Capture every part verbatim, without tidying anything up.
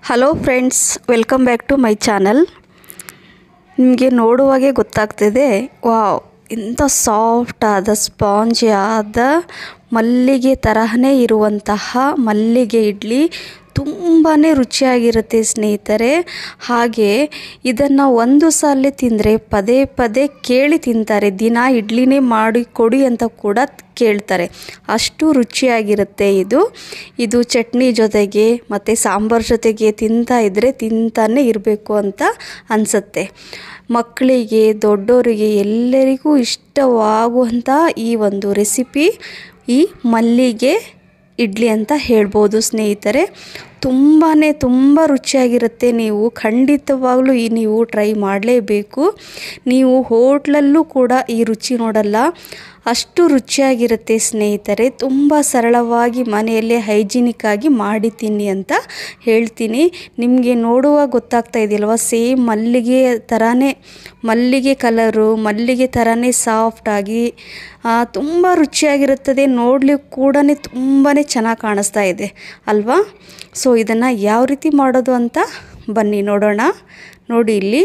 Hello friends, welcome back to my channel. ನಿಮಗೆ ನೋಡುವಾಗೆ ಗೊತ್ತಾಗ್ತಿದೆ, ವಾವ್, ಇಂಥ ಸಾಫ್ಟ್ ಆದ ಸ್ಪಾಂಜಿ ಆದ ಮಲ್ಲಿಗೆ ತರಹನೇ ಇರುವಂತಹ ಮಲ್ಲಿಗೆ ಇಡ್ಲಿ ತುಂಬಾ ರುಚಿಯಾಗಿರುತ್ತೆ ಸ್ನೇಹಿತರೆ. ಹಾಗೆ ಇದನ್ನು ಒಂದು ಸಲ ತಿಂದರೆ ಪದೇ ಪದೇ ಕೇಳಿ ತಿಂತಾರೆ. ದಿನ ಇಡ್ಲಿನೇ ಮಾಡಿ ಕೊಡಿ ಅಂತ ಕೂಡ ಕೇಳ್ತಾರೆ, ಅಷ್ಟು ರುಚಿಯಾಗಿರುತ್ತೆ ಇದು. ಇದು ಚಟ್ನಿ ಜೊತೆಗೆ ಮತ್ತು ಸಾಂಬಾರು ಜೊತೆಗೆ ತಿಂತಾ ಇದ್ದರೆ ತಿಂತಾನೆ ಇರಬೇಕು ಅಂತ ಅನಿಸುತ್ತೆ. ಮಕ್ಕಳಿಗೆ, ದೊಡ್ಡವರಿಗೆ ಎಲ್ಲರಿಗೂ ಇಷ್ಟವಾಗುವಂಥ ಈ ಒಂದು ರೆಸಿಪಿ ಈ ಮಲ್ಲಿಗೆ ಇಡ್ಲಿ ಅಂತ ಹೇಳ್ಬೋದು ಸ್ನೇಹಿತರೆ. ತುಂಬಾ ತುಂಬ ರುಚಿಯಾಗಿರುತ್ತೆ. ನೀವು ಖಂಡಿತವಾಗ್ಲೂ ಈ ನೀವು ಟ್ರೈ ಮಾಡಲೇಬೇಕು. ನೀವು ಹೋಟ್ಲಲ್ಲೂ ಕೂಡ ಈ ರುಚಿ ನೋಡಲ್ಲ, ಅಷ್ಟು ರುಚಿಯಾಗಿರುತ್ತೆ ಸ್ನೇಹಿತರೆ. ತುಂಬ ಸರಳವಾಗಿ ಮನೆಯಲ್ಲೇ ಹೈಜಿನಿಕ್ಕಾಗಿ ಮಾಡಿ ತಿನ್ನಿ ಅಂತ ಹೇಳ್ತೀನಿ. ನಿಮಗೆ ನೋಡುವಾಗ ಗೊತ್ತಾಗ್ತಾ ಇದೆಯಲ್ವ, ಸೇಮ್ ಮಲ್ಲಿಗೆ ಥರನೇ, ಮಲ್ಲಿಗೆ ಕಲರು, ಮಲ್ಲಿಗೆ ಥರನೇ ಸಾಫ್ಟಾಗಿ ತುಂಬ ರುಚಿಯಾಗಿರುತ್ತದೆ. ನೋಡಲಿಕ್ಕೆ ಕೂಡ ತುಂಬಾ ಚೆನ್ನಾಗಿ ಕಾಣಿಸ್ತಾ ಇದೆ ಅಲ್ವಾ. ಸೊ ಇದನ್ನು ಯಾವ ರೀತಿ ಮಾಡೋದು ಅಂತ ಬನ್ನಿ ನೋಡೋಣ. ನೋಡಿ, ಇಲ್ಲಿ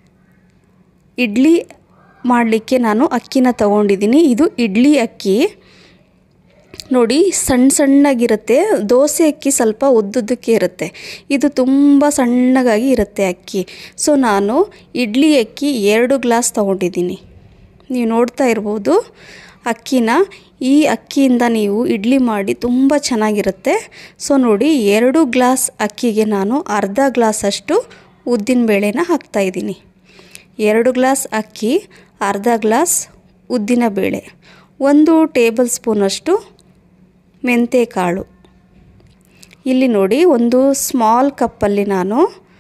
ಇಡ್ಲಿ ಮಾಡಲಿಕ್ಕೆ ನಾನು ಅಕ್ಕಿನ ತಗೊಂಡಿದ್ದೀನಿ. ಇದು ಇಡ್ಲಿ ಅಕ್ಕಿ ನೋಡಿ, ಸಣ್ಣ ಸಣ್ಣಗಿರುತ್ತೆ. ದೋಸೆ ಅಕ್ಕಿ ಸ್ವಲ್ಪ ಉದ್ದುದ್ದಕ್ಕೆ ಇರುತ್ತೆ, ಇದು ತುಂಬ ಸಣ್ಣಗಾಗಿ ಇರುತ್ತೆ ಅಕ್ಕಿ. ಸೊ ನಾನು ಇಡ್ಲಿ ಅಕ್ಕಿ ಎರಡು ಗ್ಲಾಸ್ ತಗೊಂಡಿದ್ದೀನಿ. ನೀವು ನೋಡ್ತಾ ಇರ್ಬೋದು ಅಕ್ಕಿನ. ಈ ಅಕ್ಕಿಯಿಂದ ನೀವು ಇಡ್ಲಿ ಮಾಡಿ ತುಂಬ ಚೆನ್ನಾಗಿರುತ್ತೆ. ಸೊ ನೋಡಿ, ಎರಡು ಗ್ಲಾಸ್ ಅಕ್ಕಿಗೆ ನಾನು ಅರ್ಧ ಗ್ಲಾಸಷ್ಟು ಉದ್ದಿನಬೇಳೆನ ಹಾಕ್ತಾಯಿದ್ದೀನಿ. ಎರಡು ಗ್ಲಾಸ್ ಅಕ್ಕಿ, ಅರ್ಧ ಗ್ಲಾಸ್ ಉದ್ದಿನಬೇಳೆ, ಒಂದು ಟೇಬಲ್ ಸ್ಪೂನಷ್ಟು ಮೆಂತ್ಯಕಾಳು. ಇಲ್ಲಿ ನೋಡಿ, ಒಂದು ಸ್ಮಾಲ್ ಕಪ್ಪಲ್ಲಿ ನಾನು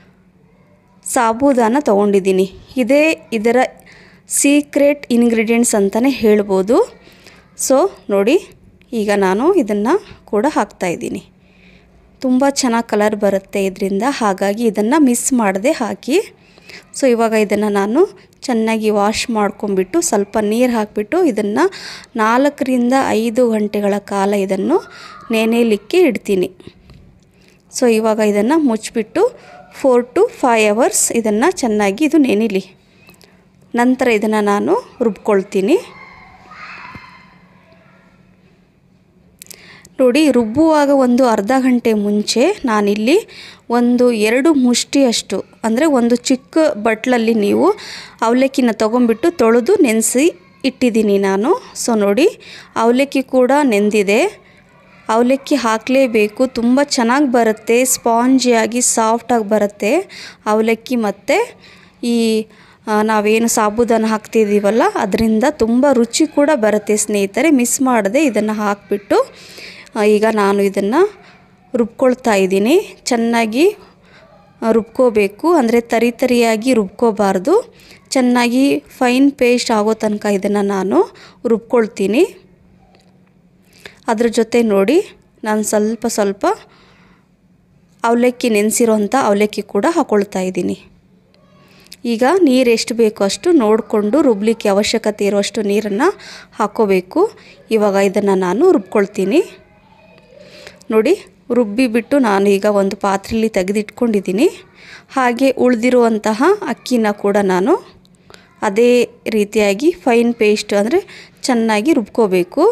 ಸಾಬೂದಾನ ತೊಗೊಂಡಿದ್ದೀನಿ. ಇದೇ ಇದರ ಸೀಕ್ರೆಟ್ ಇಂಗ್ರೀಡಿಯೆಂಟ್ಸ್ ಅಂತಲೇ ಹೇಳ್ಬೋದು. ಸೊ ನೋಡಿ, ಈಗ ನಾನು ಇದನ್ನು ಕೂಡ ಹಾಕ್ತಾಯಿದ್ದೀನಿ. ತುಂಬ ಚೆನ್ನಾಗಿ ಕಲರ್ ಬರುತ್ತೆ ಇದರಿಂದ, ಹಾಗಾಗಿ ಇದನ್ನು ಮಿಸ್ ಮಾಡದೆ ಹಾಕಿ. ಸೊ ಇವಾಗ ಇದನ್ನು ನಾನು ಚೆನ್ನಾಗಿ ವಾಶ್ ಮಾಡ್ಕೊಂಬಿಟ್ಟು ಸ್ವಲ್ಪ ನೀರು ಹಾಕಿಬಿಟ್ಟು ಇದನ್ನು ನಾಲ್ಕರಿಂದ ಐದು ಗಂಟೆಗಳ ಕಾಲ ಇದನ್ನು ನೆನೆಯಲಿಕ್ಕೆ ಇಡ್ತೀನಿ. ಸೊ ಇವಾಗ ಇದನ್ನು ಮುಚ್ಚಿಬಿಟ್ಟು ಫೋರ್ ಟು ಫೈವ್ ಅವರ್ಸ್ ಇದನ್ನು ಚೆನ್ನಾಗಿ ಇದು ನೆನಿಲಿ. ನಂತರ ಇದನ್ನು ನಾನು ರುಬ್ಕೊಳ್ತೀನಿ. ನೋಡಿ, ರುಬ್ಬುವಾಗ ಒಂದು ಅರ್ಧ ಗಂಟೆ ಮುಂಚೆ ನಾನಿಲ್ಲಿ ಒಂದು ಎರಡು ಮುಷ್ಟಿಯಷ್ಟು, ಅಂದರೆ ಒಂದು ಚಿಕ್ಕ ಬಟ್ಲಲ್ಲಿ ನೀವು ಅವಲಕ್ಕಿನ ತೊಗೊಂಬಿಟ್ಟು ತೊಳೆದು ನೆನೆಸಿ ಇಟ್ಟಿದ್ದೀನಿ ನಾನು. ಸೊ ನೋಡಿ, ಅವಲಕ್ಕಿ ಕೂಡ ನೆಂದಿದೆ. ಅವಲಕ್ಕಿ ಹಾಕಲೇಬೇಕು, ತುಂಬ ಚೆನ್ನಾಗಿ ಬರುತ್ತೆ, ಸ್ಪಾಂಜಿಯಾಗಿ ಸಾಫ್ಟಾಗಿ ಬರುತ್ತೆ ಅವಲಕ್ಕಿ. ಮತ್ತು ಈ ನಾವೇನು ಸಾಬೂದಾನ ಹಾಕ್ತಿದ್ದೀವಲ್ಲ ಅದರಿಂದ ತುಂಬ ರುಚಿ ಕೂಡ ಬರುತ್ತೆ ಸ್ನೇಹಿತರೆ. ಮಿಸ್ ಮಾಡದೆ ಇದನ್ನು ಹಾಕಿಬಿಟ್ಟು ಈಗ ನಾನು ಇದನ್ನು ರುಬ್ಕೊಳ್ತಾ ಇದ್ದೀನಿ. ಚೆನ್ನಾಗಿ ರುಬ್ಕೋಬೇಕು, ಅಂದರೆ ತರಿ ತರಿಯಾಗಿ ರುಬ್ಕೋಬಾರ್ದು. ಚೆನ್ನಾಗಿ ಫೈನ್ ಪೇಸ್ಟ್ ಆಗೋ ತನಕ ಇದನ್ನು ನಾನು ರುಬ್ಕೊಳ್ತೀನಿ. ಅದ್ರ ಜೊತೆ ನೋಡಿ, ನಾನು ಸ್ವಲ್ಪ ಸ್ವಲ್ಪ ಅವಲಕ್ಕಿ ನೆನೆಸಿರೋಂಥ ಅವಲಕ್ಕಿ ಕೂಡ ಹಾಕ್ಕೊಳ್ತಾ ಇದ್ದೀನಿ. ಈಗ ನೀರು ಎಷ್ಟು ಬೇಕೋ ಅಷ್ಟು ನೋಡಿಕೊಂಡು ರುಬ್ಲಿಕ್ಕೆ ಅವಶ್ಯಕತೆ ಇರುವಷ್ಟು ನೀರನ್ನು ಹಾಕ್ಕೋಬೇಕು. ಇವಾಗ ಇದನ್ನು ನಾನು ರುಬ್ಕೊಳ್ತೀನಿ. ನೋಡಿ, ರುಬ್ಬಿಬಿಟ್ಟು ನಾನು ಈಗ ಒಂದು ಪಾತ್ರೆಯಲ್ಲಿ ತೆಗೆದಿಟ್ಕೊಂಡಿದ್ದೀನಿ. ಹಾಗೆ ಉಳಿದಿರುವಂತಹ ಅಕ್ಕಿನ ಕೂಡ ನಾನು ಅದೇ ರೀತಿಯಾಗಿ ಫೈನ್ ಪೇಸ್ಟ್, ಅಂದರೆ ಚೆನ್ನಾಗಿ ರುಬ್ಕೋಬೇಕು.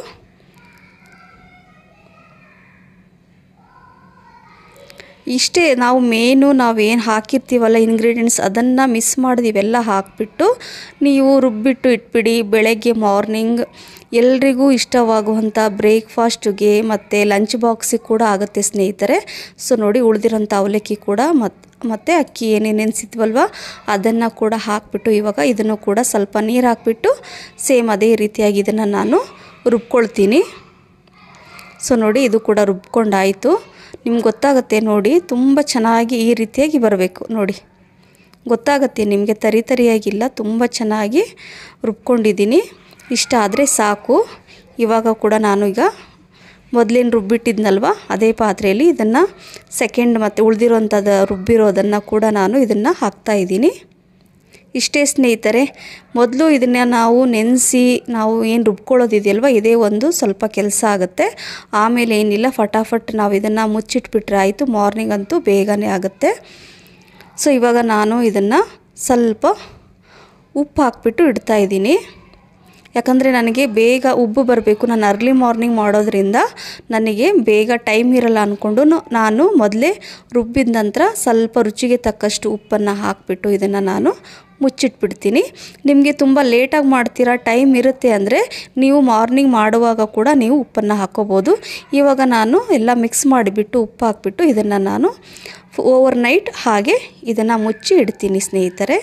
ಇಷ್ಟೇ, ನಾವು ಮೇನು ನಾವೇನು ಹಾಕಿರ್ತೀವಲ್ಲ ಇಂಗ್ರೀಡಿಯೆಂಟ್ಸ್, ಅದನ್ನು ಮಿಸ್ ಮಾಡಿದ ಇವೆಲ್ಲ ಹಾಕಿಬಿಟ್ಟು ನೀವು ರುಬ್ಬಿಟ್ಟು ಇಟ್ಬಿಡಿ. ಬೆಳಗ್ಗೆ ಮಾರ್ನಿಂಗ್ ಎಲ್ರಿಗೂ ಇಷ್ಟವಾಗುವಂಥ ಬ್ರೇಕ್ಫಾಸ್ಟ್ಗೆ ಮತ್ತು ಲಂಚ್ ಬಾಕ್ಸಿಗೆ ಕೂಡ ಆಗುತ್ತೆ ಸ್ನೇಹಿತರೆ. ಸೊ ನೋಡಿ, ಉಳಿದಿರೋಂಥ ಅವಲಕ್ಕಿ ಕೂಡ ಮತ್ತು ಮತ್ತು ಅಕ್ಕಿ ಏನೇನು ನೆನೆಸಿದ್ವಲ್ವ ಅದನ್ನು ಕೂಡ ಹಾಕಿಬಿಟ್ಟು ಇವಾಗ ಇದನ್ನು ಕೂಡ ಸ್ವಲ್ಪ ನೀರು ಹಾಕಿಬಿಟ್ಟು ಸೇಮ್ ಅದೇ ರೀತಿಯಾಗಿ ಇದನ್ನು ನಾನು ರುಬ್ಕೊಳ್ತೀನಿ. ಸೊ ನೋಡಿ, ಇದು ಕೂಡ ರುಬ್ಕೊಂಡಾಯಿತು. ನಿಮ್ಗೆ ಗೊತ್ತಾಗುತ್ತೆ ನೋಡಿ, ತುಂಬ ಚೆನ್ನಾಗಿ ಈ ರೀತಿಯಾಗಿ ಬರಬೇಕು. ನೋಡಿ, ಗೊತ್ತಾಗುತ್ತೆ ನಿಮಗೆ, ತರಿ ತರಿಯಾಗಿಲ್ಲ, ತುಂಬ ಚೆನ್ನಾಗಿ ರುಬ್ಕೊಂಡಿದ್ದೀನಿ. ಇಷ್ಟ ಆದರೆ ಸಾಕು. ಇವಾಗ ಕೂಡ ನಾನು ಈಗ ಮೊದಲೇನು ರುಬ್ಬಿಟ್ಟಿದ್ನಲ್ವ ಅದೇ ಪಾತ್ರೆಯಲ್ಲಿ ಇದನ್ನು ಸೆಕೆಂಡ್ ಮತ್ತು ಉಳಿದಿರೋಂಥದ್ದು ರುಬ್ಬಿರೋದನ್ನು ಕೂಡ ನಾನು ಇದನ್ನು ಹಾಕ್ತಾಯಿದ್ದೀನಿ. ಇಷ್ಟೇ ಸ್ನೇಹಿತರೆ, ಮೊದಲು ಇದನ್ನು ನಾವು ನೆನೆಸಿ ನಾವು ಏನು ರುಬ್ಕೊಳ್ಳೋದಿದೆಯಲ್ವ ಇದೇ ಒಂದು ಸ್ವಲ್ಪ ಕೆಲಸ ಆಗುತ್ತೆ. ಆಮೇಲೆ ಏನಿಲ್ಲ, ಫಟಾಫಟ್ ನಾವು ಇದನ್ನು ಮುಚ್ಚಿಟ್ಬಿಟ್ರೆ ಆಯಿತು, ಮಾರ್ನಿಂಗ್ ಅಂತೂ ಬೇಗನೆ ಆಗುತ್ತೆ. ಸೊ ಇವಾಗ ನಾನು ಇದನ್ನು ಸ್ವಲ್ಪ ಉಪ್ಪು ಹಾಕ್ಬಿಟ್ಟು ಇಡ್ತಾಯಿದ್ದೀನಿ. ಯಾಕಂದರೆ ನನಗೆ ಬೇಗ ಉಬ್ಬು ಬರಬೇಕು, ನಾನು ಅರ್ಲಿ ಮಾರ್ನಿಂಗ್ ಮಾಡೋದ್ರಿಂದ ನನಗೆ ಬೇಗ ಟೈಮ್ ಇರಲ್ಲ ಅಂದ್ಕೊಂಡು ನಾನು ಮೊದಲೇ ರುಬ್ಬಿದ ನಂತರ ಸ್ವಲ್ಪ ರುಚಿಗೆ ತಕ್ಕಷ್ಟು ಉಪ್ಪನ್ನು ಹಾಕಿಬಿಟ್ಟು ಇದನ್ನು ನಾನು ಮುಚ್ಚಿಟ್ಬಿಡ್ತೀನಿ. ನಿಮಗೆ ತುಂಬ ಲೇಟಾಗಿ ಮಾಡ್ತೀರಾ, ಟೈಮ್ ಇರುತ್ತೆ ಅಂದರೆ ನೀವು ಮಾರ್ನಿಂಗ್ ಮಾಡುವಾಗ ಕೂಡ ನೀವು ಉಪ್ಪನ್ನು ಹಾಕ್ಕೋಬೋದು. ಇವಾಗ ನಾನು ಎಲ್ಲ ಮಿಕ್ಸ್ ಮಾಡಿಬಿಟ್ಟು ಉಪ್ಪು ಹಾಕ್ಬಿಟ್ಟು ಇದನ್ನು ನಾನು ಓವರ್ ನೈಟ್ ಹಾಗೆ ಇದನ್ನು ಮುಚ್ಚಿ ಇಡ್ತೀನಿ ಸ್ನೇಹಿತರೆ.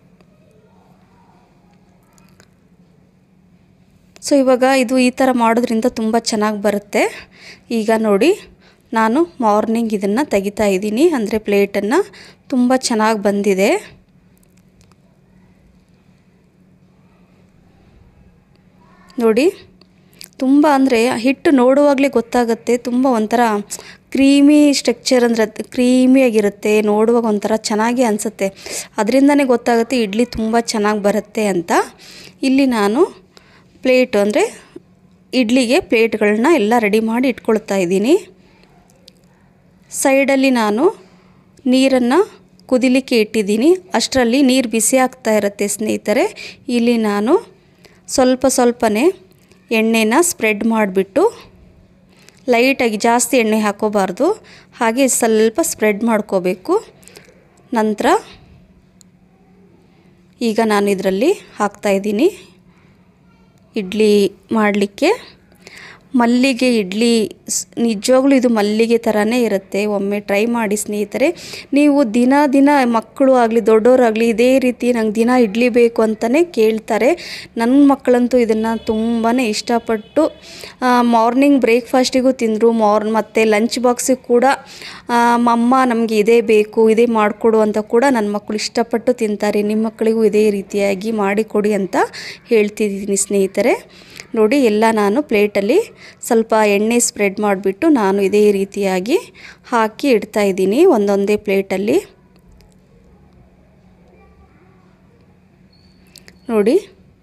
ಸೊ ಇವಾಗ ಇದು ಈ ಥರ ಮಾಡೋದ್ರಿಂದ ತುಂಬ ಚೆನ್ನಾಗಿ ಬರುತ್ತೆ. ಈಗ ನೋಡಿ, ನಾನು ಮಾರ್ನಿಂಗ್ ಇದನ್ನು ತೆಗಿತಾ ಇದ್ದೀನಿ, ಅಂದರೆ ಪ್ಲೇಟನ್ನು ತುಂಬ ಚೆನ್ನಾಗಿ ಬಂದಿದೆ. ನೋಡಿ, ತುಂಬ ಅಂದರೆ ಹಿಟ್ಟು ನೋಡುವಾಗಲೇ ಗೊತ್ತಾಗುತ್ತೆ, ತುಂಬ ಒಂಥರ ಕ್ರೀಮಿ ಸ್ಟ್ರಕ್ಚರ್, ಅಂದರೆ ಕ್ರೀಮಿಯಾಗಿರುತ್ತೆ, ನೋಡುವಾಗ ಒಂಥರ ಚೆನ್ನಾಗಿ ಅನಿಸುತ್ತೆ. ಅದರಿಂದನೇ ಗೊತ್ತಾಗುತ್ತೆ ಇಡ್ಲಿ ತುಂಬ ಚೆನ್ನಾಗಿ ಬರುತ್ತೆ ಅಂತ. ಇಲ್ಲಿ ನಾನು ಪ್ಲೇಟು ಅಂದರೆ ಇಡ್ಲಿಗೆ ಪ್ಲೇಟ್ಗಳನ್ನ ಎಲ್ಲ ರೆಡಿ ಮಾಡಿ ಇಟ್ಕೊಳ್ತಾ ಇದ್ದೀನಿ. ಸೈಡಲ್ಲಿ ನಾನು ನೀರನ್ನು ಕುದಿಲಿಕ್ಕೆ ಇಟ್ಟಿದ್ದೀನಿ. ಅಷ್ಟರಲ್ಲಿ ನೀರು ಬಿಸಿ ಆಗ್ತಾ ಇರುತ್ತೆ ಸ್ನೇಹಿತರೆ. ಇಲ್ಲಿ ನಾನು ಸ್ವಲ್ಪ ಸ್ವಲ್ಪನೇ ಎಣ್ಣೆನ ಸ್ಪ್ರೆಡ್ ಮಾಡಿಬಿಟ್ಟು, ಲೈಟಾಗಿ, ಜಾಸ್ತಿ ಎಣ್ಣೆ ಹಾಕೋಬಾರ್ದು, ಹಾಗೆ ಸ್ವಲ್ಪ ಸ್ಪ್ರೆಡ್ ಮಾಡ್ಕೋಬೇಕು. ನಂತರ ಈಗ ನಾನು ಇದರಲ್ಲಿ ಹಾಕ್ತಾಯಿದ್ದೀನಿ ಇಡ್ಲಿ ಮಾಡಲಿಕ್ಕೆ. ಮಲ್ಲಿಗೆ ಇಡ್ಲಿ ನಿಜವಾಗ್ಲೂ ಇದು ಮಲ್ಲಿಗೆ ಥರನೇ ಇರುತ್ತೆ. ಒಮ್ಮೆ ಟ್ರೈ ಮಾಡಿ ಸ್ನೇಹಿತರೆ. ನೀವು ದಿನ ದಿನ ಮಕ್ಕಳು ಆಗಲಿ ದೊಡ್ಡವರಾಗಲಿ ಇದೇ ರೀತಿ ನಂಗೆ ದಿನ ಇಡ್ಲಿ ಬೇಕು ಅಂತಲೇ ಕೇಳ್ತಾರೆ. ನನ್ನ ಮಕ್ಕಳಂತೂ ಇದನ್ನು ತುಂಬಾ ಇಷ್ಟಪಟ್ಟು ಮಾರ್ನಿಂಗ್ ಬ್ರೇಕ್ಫಾಸ್ಟಿಗೂ ತಿಂದರು, ಮಾರ್ ಮತ್ತು ಲಂಚ್ ಬಾಕ್ಸಿಗೆ ಕೂಡ ಅಮ್ಮ ನಮಗೆ ಇದೇ ಬೇಕು, ಇದೇ ಮಾಡಿಕೊಡು ಅಂತ ಕೂಡ ನನ್ನ ಮಕ್ಕಳು ಇಷ್ಟಪಟ್ಟು ತಿಂತಾರೆ. ನಿಮ್ಮ ಮಕ್ಕಳಿಗೂ ಇದೇ ರೀತಿಯಾಗಿ ಮಾಡಿಕೊಡಿ ಅಂತ ಹೇಳ್ತಿದ್ದೀನಿ ಸ್ನೇಹಿತರೆ. ನೋಡಿ, ಎಲ್ಲ ನಾನು ಪ್ಲೇಟಲ್ಲಿ ಸ್ವಲ್ಪ ಎಣ್ಣೆ ಸ್ಪ್ರೆಡ್ ಮಾಡಿಬಿಟ್ಟು ನಾನು ಇದೇ ರೀತಿಯಾಗಿ ಹಾಕಿ ಇಡ್ತಾಯಿದ್ದೀನಿ ಒಂದೊಂದೇ ಪ್ಲೇಟಲ್ಲಿ. ನೋಡಿ,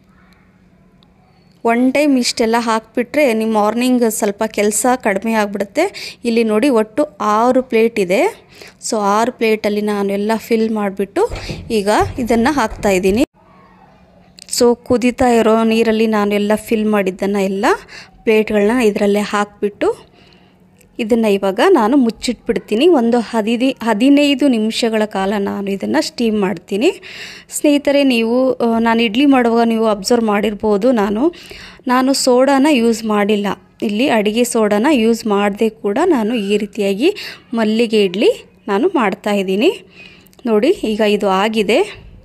ಒನ್ ಟೈಮ್ ಇಷ್ಟೆಲ್ಲ ಹಾಕಿಬಿಟ್ರೆ ನಿಮ್ಮ ಮಾರ್ನಿಂಗ್ ಸ್ವಲ್ಪ ಕೆಲಸ ಕಡಿಮೆ ಆಗಿಬಿಡುತ್ತೆ. ಇಲ್ಲಿ ನೋಡಿ, ಒಟ್ಟು ಆರು ಪ್ಲೇಟ್ ಇದೆ. ಸೊ ಆರು ಪ್ಲೇಟಲ್ಲಿ ನಾನು ಎಲ್ಲ ಫಿಲ್ ಮಾಡಿಬಿಟ್ಟು ಈಗ ಇದನ್ನು ಹಾಕ್ತಾಯಿದ್ದೀನಿ. ಸೊ ಕುದೀತಾ ಇರೋ ನೀರಲ್ಲಿ ನಾನು ಎಲ್ಲ ಫಿಲ್ ಮಾಡಿದ್ದನ್ನು ಎಲ್ಲ ಪ್ಲೇಟ್ಗಳನ್ನ ಇದರಲ್ಲೇ ಹಾಕಿಬಿಟ್ಟು ಇದನ್ನು ಇವಾಗ ನಾನು ಮುಚ್ಚಿಟ್ಬಿಡ್ತೀನಿ. ಒಂದು ಹದಿನೈ ಹದಿನೈದು ನಿಮಿಷಗಳ ಕಾಲ ನಾನು ಇದನ್ನು ಸ್ಟೀಮ್ ಮಾಡ್ತೀನಿ ಸ್ನೇಹಿತರೆ. ನೀವು ನಾನು ಇಡ್ಲಿ ಮಾಡುವಾಗ ನೀವು ಅಬ್ಸರ್ವ್ ಮಾಡಿರ್ಬೋದು, ನಾನು ನಾನು ಸೋಡಾನ ಯೂಸ್ ಮಾಡಿಲ್ಲ. ಇಲ್ಲಿ ಅಡುಗೆ ಸೋಡಾನ ಯೂಸ್ ಮಾಡದೆ ಕೂಡ ನಾನು ಈ ರೀತಿಯಾಗಿ ಮಲ್ಲಿಗೆ ಇಡ್ಲಿ ನಾನು ಮಾಡ್ತಾಯಿದ್ದೀನಿ. ನೋಡಿ, ಈಗ ಇದು ಆಗಿದೆ.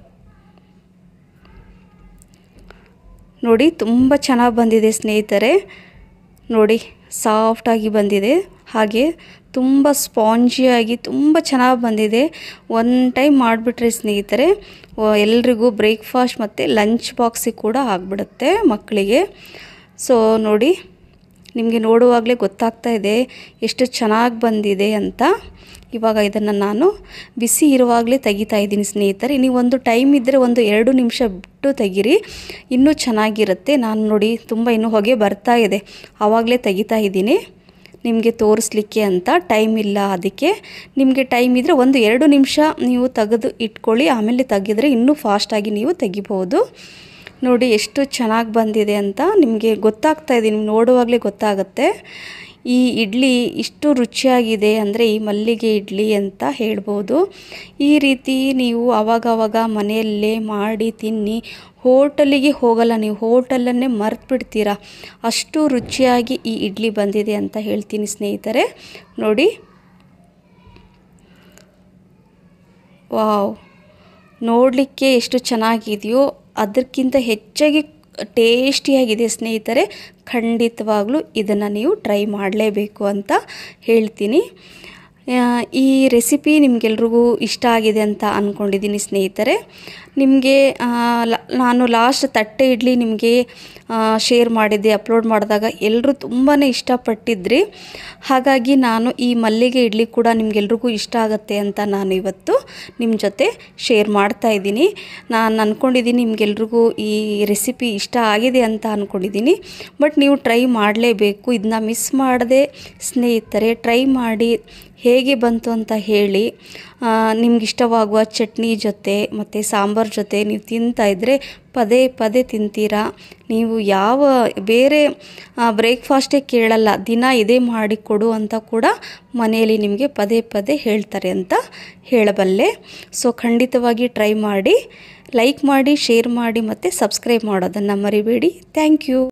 ನೋಡಿ, ತುಂಬ ಚೆನ್ನಾಗಿ ಬಂದಿದೆ ಸ್ನೇಹಿತರೆ. ನೋಡಿ, ಸಾಫ್ಟಾಗಿ ಬಂದಿದೆ, ಹಾಗೆ ತುಂಬ ಸ್ಪಾಂಜಿಯಾಗಿ ತುಂಬ ಚೆನ್ನಾಗಿ ಬಂದಿದೆ. ಒನ್ ಟೈಮ್ ಮಾಡಿಬಿಟ್ರೆ ಸ್ನೇಹಿತರೆ ಎಲ್ರಿಗೂ ಬ್ರೇಕ್ಫಾಸ್ಟ್ ಮತ್ತು ಲಂಚ್ ಬಾಕ್ಸಿಗೆ ಕೂಡ ಆಗಿಬಿಡುತ್ತೆ ಮಕ್ಕಳಿಗೆ. ಸೊ ನೋಡಿ, ನಿಮಗೆ ನೋಡುವಾಗಲೇ ಗೊತ್ತಾಗ್ತಾ ಇದೆ ಎಷ್ಟು ಚೆನ್ನಾಗಿ ಬಂದಿದೆ ಅಂತ. ಇವಾಗ ಇದನ್ನು ನಾನು ಬಿಸಿ ಇರುವಾಗಲೇ ತೆಗಿತಾ ಇದ್ದೀನಿ ಸ್ನೇಹಿತರೆ. ನೀವೊಂದು ಟೈಮ್ ಇದ್ದರೆ ಒಂದು ಎರಡು ನಿಮಿಷ ಬಿಟ್ಟು ತೆಗೀರಿ, ಇನ್ನೂ ಚೆನ್ನಾಗಿರುತ್ತೆ. ನಾನು ನೋಡಿ ತುಂಬ ಇನ್ನೂ ಹೊಗೆ ಬರ್ತಾ ಇದೆ, ಆವಾಗಲೇ ತೆಗಿತಾ ಇದ್ದೀನಿ ನಿಮಗೆ ತೋರಿಸ್ಲಿಕ್ಕೆ ಅಂತ. ಟೈಮ್ ಇಲ್ಲ, ಅದಕ್ಕೆ ನಿಮಗೆ ಟೈಮ್ ಇದ್ದರೆ ಒಂದು ಎರಡು ನಿಮಿಷ ನೀವು ತೆಗೆದು ಇಟ್ಕೊಳ್ಳಿ, ಆಮೇಲೆ ತೆಗೆದ್ರೆ ಇನ್ನೂ ಫಾಸ್ಟಾಗಿ ನೀವು ತೆಗಿಬೋದು. ನೋಡಿ ಎಷ್ಟು ಚೆನ್ನಾಗಿ ಬಂದಿದೆ ಅಂತ ನಿಮಗೆ ಗೊತ್ತಾಗ್ತಾ ಇದೆ, ನಿಮ್ಗೆ ನೋಡುವಾಗಲೇ ಗೊತ್ತಾಗುತ್ತೆ. ಈ ಇಡ್ಲಿ ಇಷ್ಟು ರುಚಿಯಾಗಿದೆ ಅಂದರೆ ಈ ಮಲ್ಲಿಗೆ ಇಡ್ಲಿ ಅಂತ ಹೇಳ್ಬೋದು. ಈ ರೀತಿ ನೀವು ಆವಾಗವಾಗ ಮನೆಯಲ್ಲೇ ಮಾಡಿ ತಿನ್ನಿ, ಹೋಟೆಲಿಗೆ ಹೋಗಲ್ಲ, ನೀವು ಹೋಟೆಲನ್ನೇ ಮರೆತು ಬಿಡ್ತೀರಾ, ಅಷ್ಟು ರುಚಿಯಾಗಿ ಈ ಇಡ್ಲಿ ಬಂದಿದೆ ಅಂತ ಹೇಳ್ತೀನಿ ಸ್ನೇಹಿತರೆ. ನೋಡಿ, ವಾವ್, ನೋಡಲಿಕ್ಕೆ ಎಷ್ಟು ಚೆನ್ನಾಗಿದೆಯೋ ಅದಕ್ಕಿಂತ ಹೆಚ್ಚಾಗಿ ಟೇಸ್ಟಿಯಾಗಿದೆ ಸ್ನೇಹಿತರೆ. ಖಂಡಿತವಾಗ್ಲೂ ಇದನ್ನು ನೀವು ಟ್ರೈ ಮಾಡಲೇಬೇಕು ಅಂತ ಹೇಳ್ತೀನಿ. ಈ ರೆಸಿಪಿ ನಿಮಗೆಲ್ರಿಗೂ ಇಷ್ಟ ಆಗಿದೆ ಅಂತ ಅಂದ್ಕೊಂಡಿದ್ದೀನಿ ಸ್ನೇಹಿತರೆ. ನಿಮಗೆ ನಾನು ಲಾಸ್ಟ್ ತಟ್ಟೆ ಇಡ್ಲಿ ನಿಮಗೆ ಶೇರ್ ಮಾಡಿದ್ದೆ, ಅಪ್ಲೋಡ್ ಮಾಡಿದಾಗ ಎಲ್ಲರೂ ತುಂಬಾ ಇಷ್ಟಪಟ್ಟಿದ್ರಿ. ಹಾಗಾಗಿ ನಾನು ಈ ಮಲ್ಲಿಗೆ ಇಡ್ಲಿ ಕೂಡ ನಿಮಗೆಲ್ರಿಗೂ ಇಷ್ಟ ಆಗುತ್ತೆ ಅಂತ ನಾನು ಇವತ್ತು ನಿಮ್ಮ ಜೊತೆ ಶೇರ್ ಮಾಡ್ತಾ ಇದ್ದೀನಿ. ನಾನು ಅಂದ್ಕೊಂಡಿದ್ದೀನಿ ನಿಮಗೆಲ್ರಿಗೂ ಈ ರೆಸಿಪಿ ಇಷ್ಟ ಆಗಿದೆ ಅಂತ ಅಂದ್ಕೊಂಡಿದ್ದೀನಿ. ಬಟ್ ನೀವು ಟ್ರೈ ಮಾಡಲೇಬೇಕು, ಇದನ್ನ ಮಿಸ್ ಮಾಡದೆ ಸ್ನೇಹಿತರೆ ಟ್ರೈ ಮಾಡಿ ಹೇಗೆ ಬಂತು ಅಂತ ಹೇಳಿ. ನಿಮ್ಗೆ ಇಷ್ಟವಾಗುವ ಚಟ್ನಿ ಜೊತೆ ಮತ್ತು ಸಾಂಬಾರು ಜೊತೆ ನೀವು ತಿಂತಾಯಿದ್ರೆ ಪದೇ ಪದೇ ತಿಂತೀರಾ. ನೀವು ಯಾವ ಬೇರೆ ಬ್ರೇಕ್ಫಾಸ್ಟೇ ಕೇಳಲ್ಲ, ದಿನ ಇದೇ ಮಾಡಿಕೊಡು ಅಂತ ಕೂಡ ಮನೆಯಲ್ಲಿ ನಿಮಗೆ ಪದೇ ಪದೇ ಹೇಳ್ತಾರೆ ಅಂತ ಹೇಳಬಲ್ಲೆ. ಸೊ ಖಂಡಿತವಾಗಿ ಟ್ರೈ ಮಾಡಿ, ಲೈಕ್ ಮಾಡಿ, ಶೇರ್ ಮಾಡಿ ಮತ್ತು ಸಬ್ಸ್ಕ್ರೈಬ್ ಮಾಡೋದನ್ನು ಮರಿಬೇಡಿ. Thank you.